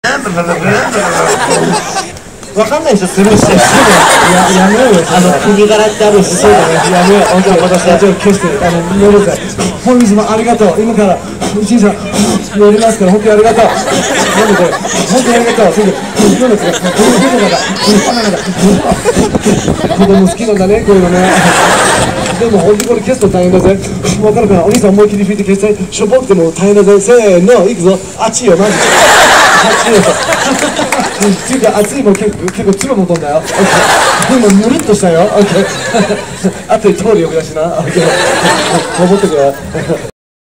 わかんない人スルーして、やめようよ、国柄ってあるし、そうだね、やめよう、本当に私はちょっと消して、寝るぜ。本日もありがとう、今から、一日乗りますから、本当にありがとう。なんでこれ、本当にありがとう、すぐ、今のやつが、子供好きなんだね、こういうのね。でも本当にこれ消すと大変だぜ。わかるかな、お兄さん思い切り吹いて消して、しょぼくても大変だぜ。せーの、いくぞ、あっちよ、マジで。あっちよ。っていうか、熱いも結構粒も飛んだよ。今ぬるっとしたよ。あとで通る呼び出しな。守ってくれ。